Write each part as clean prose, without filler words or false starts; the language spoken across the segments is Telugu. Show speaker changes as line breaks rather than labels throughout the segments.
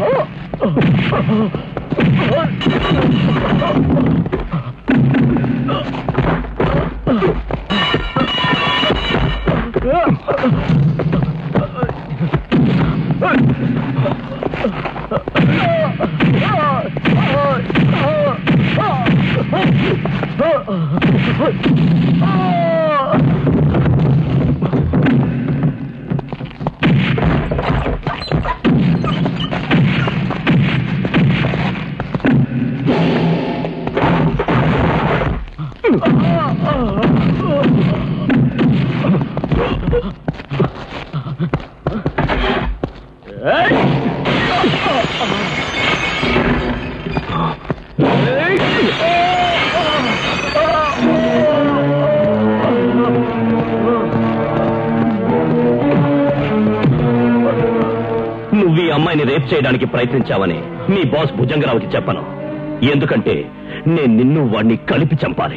చేయడానికి ప్రయత్నించావని మీ బాస్ భుజంగరావుకి చెప్పను. ఎందుకంటే నేను నిన్ను వాడిని కలిపి చంపాలి.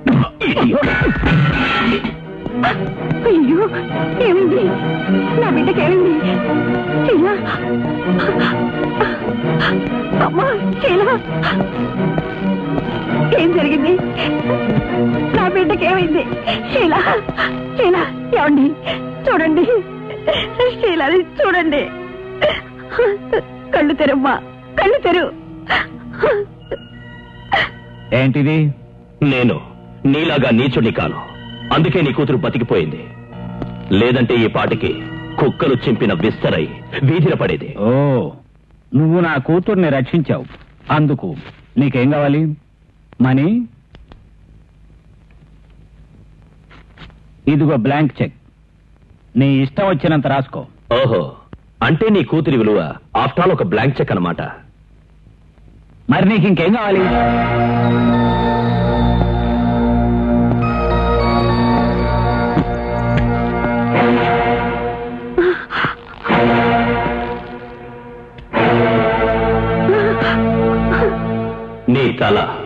అయ్యో, ఏమైంది? నా బిడ్డకి ఏమైంది? అమ్మా శీలా, ఏం జరిగింది? నా బిడ్డకి ఏమైంది? శీలా, శీలా, ఏమండి చూడండి, శీలాని చూడండి. కళ్ళు తెరమ్మా, కళ్ళు తెరు.
ఏంటిది? నేను నీలాగా నీచుడిని కాను. అందుకే నీ కూతురు బతికిపోయింది. లేదంటే ఈ పాటికి కుక్కలు చింపిన విస్తరై వీధిన పడేది.
ఓ, నువ్వు నా కూతుర్ని రక్షించావు. అందుకు నీకేం కావాలి? మనీ? ఇదిగో బ్లాంక్ చెక్. నీ ఇష్టం వచ్చినంత రాసుకో.
ఓహో, అంటే నీ కూతురి విలువ ఆఫ్టర్ ఆల్ ఒక బ్లాంక్ చెక్ అన్నమాట.
మరి నీకు ఇంకేం కావాలి?
నీ తల